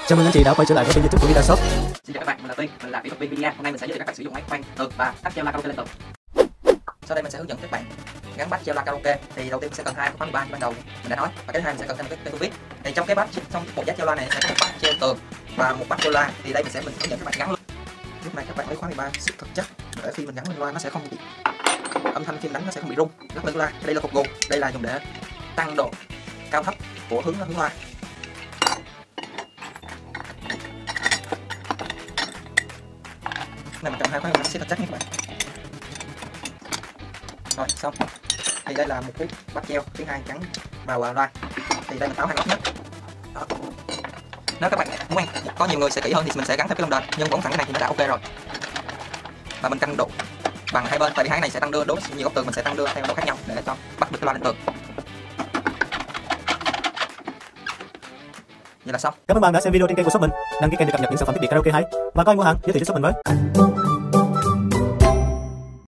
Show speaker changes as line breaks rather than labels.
Chào mừng anh chị đã quay trở lại với kênh YouTube của Guitar Shop.
Xin chào các bạn, mình là Tuyên, mình là kỹ thuật viên Media. Hôm nay mình sẽ giới thiệu các bạn sử dụng máy khoan tược và tắt treo loa karaoke lên tược. Sau đây mình sẽ hướng dẫn các bạn gắn bắt treo loa karaoke. Thì đầu tiên mình sẽ cần hai khóa 13 như ban đầu mình đã nói, và cái thứ hai mình sẽ cần thêm một cái phương viết. Thì trong cái bắt trong một giá treo loa này sẽ có một bắt treo tường và một bắt treo loa. Thì đây mình sẽ hướng dẫn các bạn gắn luôn. Lúc này các bạn lấy khóa 13 siết thật chắc để khi mình gắn lên loa nó sẽ không bị âm thanh khi đánh nó sẽ không bị rung lắc lên loa. Đây là cục gù, đây là dùng để tăng độ cao thấp của hướng loa. Này mình cần hai khóa mình siết thật chắc nha các bạn. Rồi xong. Thì đây là một cái bắt treo thứ hai gắn vào loa. Thì đây mình tháo hai nút nhất. Đó. Nếu các bạn muốn có nhiều người sẽ kỹ hơn thì mình sẽ gắn thêm cái lông đền, nhưng vẫn thẳng cái này thì nó đã ok rồi. Và mình canh độ bằng hai bên, tại vì hai này sẽ tăng đưa đối nhiều góc tường, mình sẽ tăng đưa theo độ khác nhau để cho bắt được cái loa lên tường. Vậy là xong.
Cảm ơn bạn đã xem video trên kênh của shop mình. Đăng ký kênh để cập nhật những sản phẩm thiết bị karaoke hay và có ai mua hàng giới thiệu cho shop mình với.